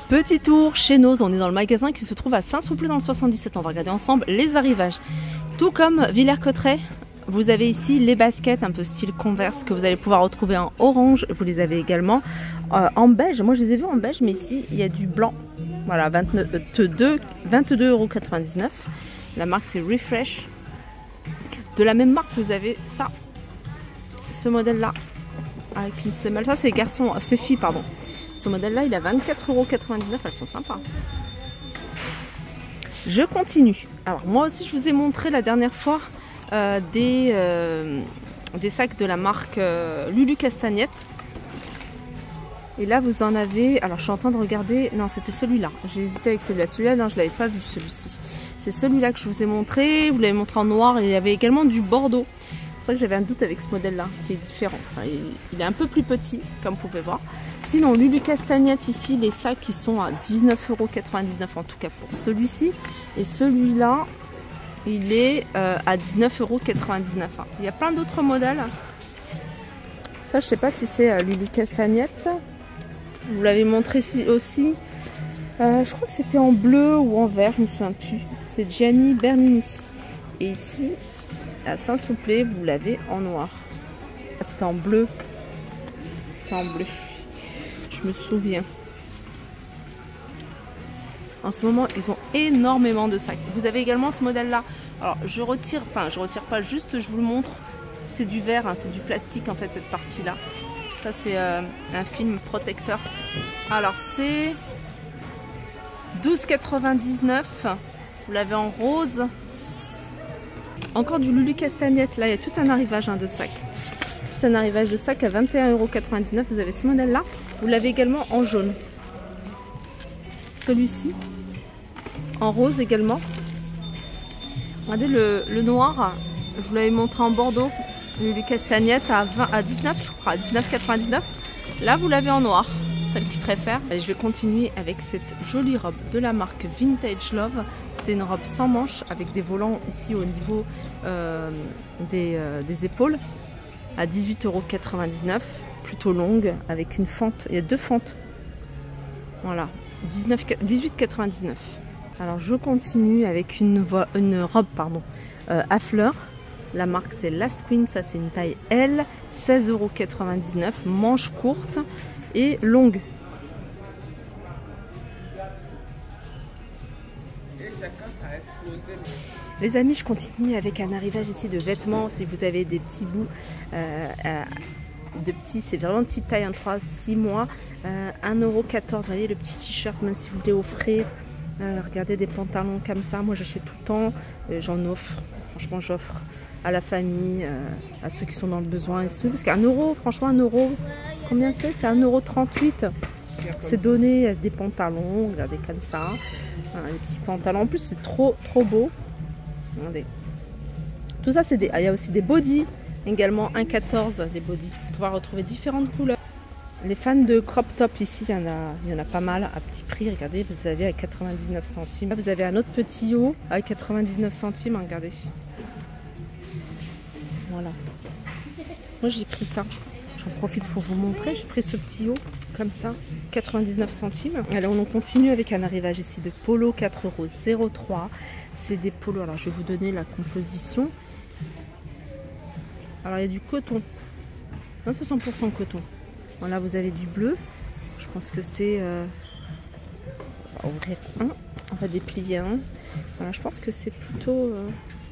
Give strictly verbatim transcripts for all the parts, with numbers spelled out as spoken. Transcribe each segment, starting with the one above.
Petit tour chez Nose, on est dans le magasin qui se trouve à Saint-Souplé dans le soixante-dix-sept. On va regarder ensemble les arrivages. Tout comme Villers-Cotterêts, vous avez ici les baskets un peu style Converse que vous allez pouvoir retrouver en orange. Vous les avez également euh, en beige. Moi je les ai vus en beige, mais ici il y a du blanc. Voilà, vingt-deux euros quatre-vingt-dix-neuf. La marque c'est Refresh. De la même marque, vous avez ça, ce modèle là, avec une semelle. Ça c'est garçon, c'est fille pardon. Ce modèle là il a vingt-quatre euros quatre-vingt-dix-neuf, elles sont sympas. Je continue. Alors moi aussi je vous ai montré la dernière fois euh, des, euh, des sacs de la marque euh, Lulu Castagnette. Et là vous en avez, alors je suis en train de regarder, non c'était celui-là, j'ai hésité avec celui-là, celui-là non je ne l'avais pas vu celui-ci. C'est celui-là que je vous ai montré, vous l'avez montré en noir et il y avait également du bordeaux. C'est pour ça que j'avais un doute avec ce modèle-là qui est différent. Enfin, il, il est un peu plus petit comme vous pouvez voir. Sinon Lulu Castagnette ici, les sacs qui sont à dix-neuf euros quatre-vingt-dix-neuf en tout cas pour celui-ci. Et celui-là, il est euh, à dix-neuf euros quatre-vingt-dix-neuf. Il y a plein d'autres modèles. Ça je sais pas si c'est euh, Lulu Castagnette. Vous l'avez montré aussi. Euh, je crois que c'était en bleu ou en vert, je me souviens plus. C'est Gianni Bernini. Et ici, à Saint-Souplé, vous l'avez en noir. Ah, c'était en bleu. C'était en bleu. Je me souviens. En ce moment, ils ont énormément de sacs. Vous avez également ce modèle-là. Alors, je retire, enfin, je retire pas, juste je vous le montre. C'est du verre, hein, c'est du plastique en fait, cette partie-là. Ça, c'est euh, un film protecteur. Alors, c'est douze quatre-vingt-dix-neuf. Vous l'avez en rose. Encore du Lulu Castagnette. Là, il y a tout un arrivage hein, de sacs. Tout un arrivage de sacs à vingt et un euros quatre-vingt-dix-neuf. Vous avez ce modèle-là. Vous l'avez également en jaune. Celui-ci, en rose également. Regardez le, le noir. Je vous l'avais montré en bordeaux. Lulu Castagnette à, vingt, à dix-neuf, je crois, à dix-neuf quatre-vingt-dix-neuf. Là, vous l'avez en noir. Celle qui préfère. Allez, je vais continuer avec cette jolie robe de la marque Vintage Love. C'est une robe sans manches avec des volants ici au niveau euh, des, euh, des épaules à dix-huit euros quatre-vingt-dix-neuf. Plutôt longue avec une fente. Il y a deux fentes. Voilà, dix-huit quatre-vingt-dix-neuf. Alors je continue avec une, une robe pardon, euh, à fleurs. La marque c'est Last Queen. Ça c'est une taille L. seize euros quatre-vingt-dix-neuf. Manche courte et longue. Les amis, je continue avec un arrivage ici de vêtements. Si vous avez des petits bouts euh, euh, de petits, c'est vraiment petite taille, hein, trois à six mois, euh, un euro quatorze. Vous voyez le petit t-shirt, même si vous voulez offrir. Euh, regardez des pantalons comme ça. Moi j'achète tout le temps, j'en offre. Franchement, j'offre à la famille, euh, à ceux qui sont dans le besoin et ceux. Parce qu'un euro, franchement, un euro, combien c'est? C'est un euro trente-huit. C'est donné des pantalons, regardez comme ça. Voilà, les petits pantalons. En plus, c'est trop, trop beau. Regardez. Tout ça, c'est des. Ah, il y a aussi des bodys, également un quatorze, des bodys. Vous pouvez retrouver différentes couleurs. Les fans de crop top ici, il y en a, il y en a pas mal à petit prix. Regardez, vous avez à quatre-vingt-dix-neuf centimes. Là, vous avez un autre petit haut à quatre-vingt-dix-neuf centimes. Regardez. Voilà. Moi, j'ai pris ça. J'en profite pour vous montrer. J'ai pris ce petit haut comme ça, quatre-vingt-dix-neuf centimes. Alors, on continue avec un arrivage ici de polo, quatre euros zéro trois. C'est des polos. Alors, je vais vous donner la composition. Alors, il y a du coton. Non, c'est cent pour cent coton. Voilà, vous avez du bleu. Je pense que c'est... Euh... On va ouvrir un. On va déplier un. Voilà, je pense que c'est plutôt... Euh...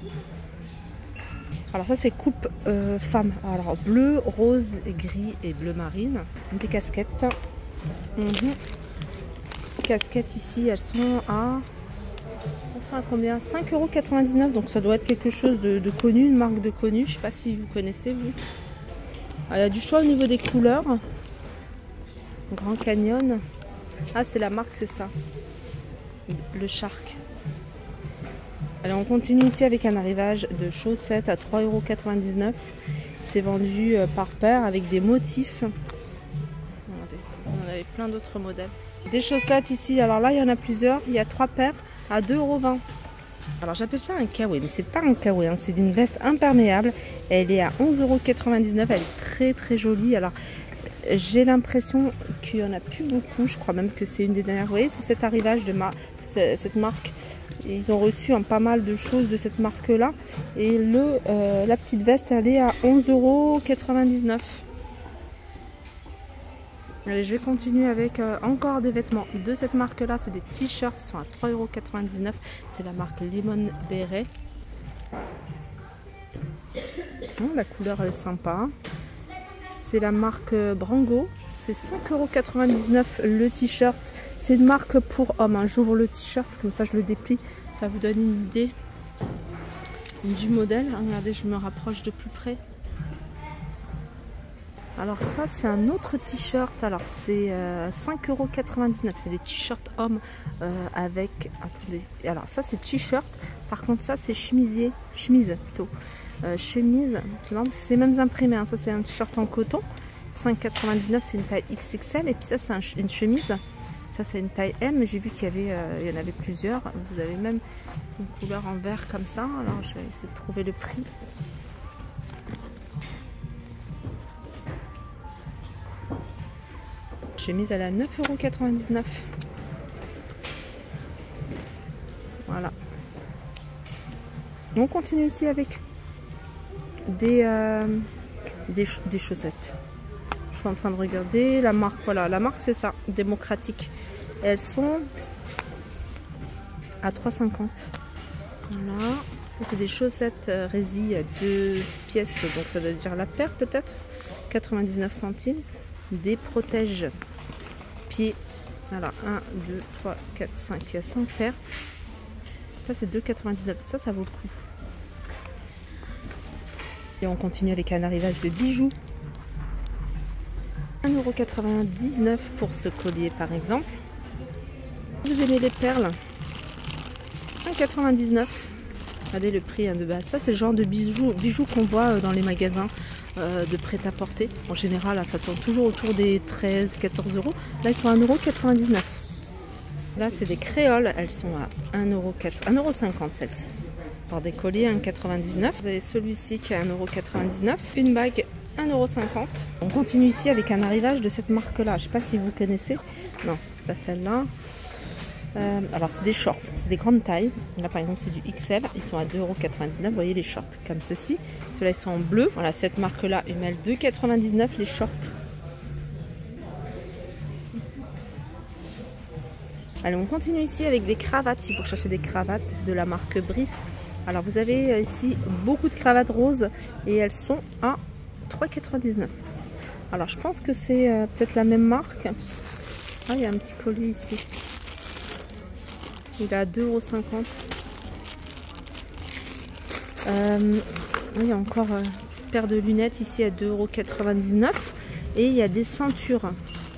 Alors ça, c'est coupe euh, femme. Alors, bleu, rose, gris et bleu marine. Des casquettes. Mm-hmm. Ces casquettes ici, elles sont à... Elles sont à combien? cinq euros quatre-vingt-dix-neuf. Donc, ça doit être quelque chose de, de connu, une marque de connu. Je ne sais pas si vous connaissez, vous. Alors, il y a du choix au niveau des couleurs. Grand Canyon. Ah, c'est la marque, c'est ça. Le Shark. Allez, on continue ici avec un arrivage de chaussettes à trois euros quatre-vingt-dix-neuf. C'est vendu par paire avec des motifs. Regardez, on avait plein d'autres modèles. Des chaussettes ici. Alors là, il y en a plusieurs. Il y a trois paires à deux euros vingt. Alors j'appelle ça un kawaii, mais c'est pas un kawaii, hein. C'est une veste imperméable. Elle est à onze euros quatre-vingt-dix-neuf. Elle est très très jolie. Alors j'ai l'impression qu'il n'y en a plus beaucoup. Je crois même que c'est une des dernières. Vous voyez, c'est cet arrivage de ma... cette marque. Et ils ont reçu hein, pas mal de choses de cette marque-là. Et le, euh, la petite veste, elle est à onze euros quatre-vingt-dix-neuf. Allez, je vais continuer avec euh, encore des vêtements de cette marque-là. C'est des t-shirts, ils sont à trois euros quatre-vingt-dix-neuf. C'est la marque Lemon Beret. Oh, la couleur elle est sympa. C'est la marque Brango. C'est cinq euros quatre-vingt-dix-neuf le t-shirt. C'est une marque pour hommes. Hein. J'ouvre le t-shirt, comme ça je le déplie. Ça vous donne une idée du modèle. Regardez, je me rapproche de plus près. Alors ça c'est un autre t-shirt, alors c'est euh, cinq euros quatre-vingt-dix-neuf, c'est des t-shirts hommes euh, avec, attendez, alors ça c'est t-shirt, par contre ça c'est chemisier, chemise plutôt, euh, chemise, c'est marrant parce que c'est les mêmes imprimés, hein. Ça c'est un t-shirt en coton, cinq euros quatre-vingt-dix-neuf c'est une taille X X L, et puis ça c'est un, une chemise, ça c'est une taille M, j'ai vu qu'il y avait, euh, il y en avait plusieurs, vous avez même une couleur en vert comme ça, alors je vais essayer de trouver le prix. Chemise elle est à neuf euros quatre-vingt-dix-neuf. Voilà. On continue ici avec des, euh, des, des chaussettes. Je suis en train de regarder la marque. Voilà, la marque c'est ça, démocratique. Elles sont à trois euros cinquante. Voilà. C'est des chaussettes euh, résille à deux pièces, donc ça doit dire la paire peut-être. quatre-vingt-dix-neuf centimes. Des protèges pieds. Voilà, un, deux, trois, quatre, cinq. Il y a cinq paires. Ça, c'est deux euros quatre-vingt-dix-neuf. Ça, ça vaut le coup. Et on continue avec un arrivage de bijoux. un euro quatre-vingt-dix-neuf pour ce collier, par exemple. Vous aimez les perles, un euro quatre-vingt-dix-neuf. Regardez le prix hein, de base. Ça, c'est le genre de bijoux, bijoux qu'on voit dans les magasins. Euh, de prêt-à-porter. En général, là, ça tourne toujours autour des treize à quatorze euros. Là, ils sont à un euro quatre-vingt-dix-neuf. Là, c'est des créoles. Elles sont à un euro cinquante celle-ci. Pour des colliers, un euro quatre-vingt-dix-neuf. Vous avez celui-ci qui est à un euro quatre-vingt-dix-neuf. Une bague, un euro cinquante. On continue ici avec un arrivage de cette marque-là. Je ne sais pas si vous connaissez. Non, c'est pas celle-là. Euh, alors c'est des shorts, c'est des grandes tailles. Là par exemple c'est du X L, ils sont à deux euros quatre-vingt-dix-neuf. Vous voyez les shorts comme ceci. Ceux-là ils sont en bleu. Voilà, cette marque là, ils mêlent deux euros quatre-vingt-dix-neuf les shorts. Allez, on continue ici avec des cravates. Si vous recherchez des cravates de la marque Brice. Alors vous avez ici beaucoup de cravates roses et elles sont à trois euros quatre-vingt-dix-neuf. Alors je pense que c'est euh, peut-être la même marque. Ah, il y a un petit collier ici. Il est à deux euros cinquante. Euh, il y a encore une paire de lunettes ici à deux euros quatre-vingt-dix-neuf. Et il y a des ceintures.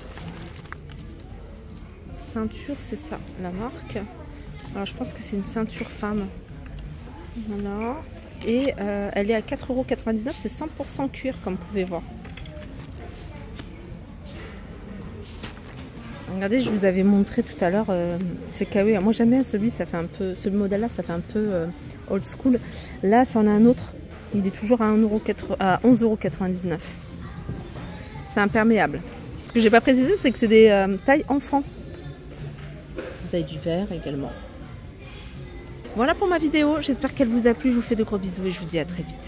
Ceinture, c'est ça, la marque. Alors je pense que c'est une ceinture femme. Voilà. Et euh, elle est à quatre euros quatre-vingt-dix-neuf. C'est cent pour cent cuir, comme vous pouvez voir. Regardez, je vous avais montré tout à l'heure euh, ce kawaii. Moi j'aime bien celui, ça fait un peu, ce modèle là, ça fait un peu euh, old school. Là, ça en a un autre. Il est toujours à, à onze euros quatre-vingt-dix-neuf. C'est imperméable. Ce que j'ai pas précisé, c'est que c'est des euh, tailles enfants. Vous avez du vert également. Voilà pour ma vidéo. J'espère qu'elle vous a plu. Je vous fais de gros bisous et je vous dis à très vite.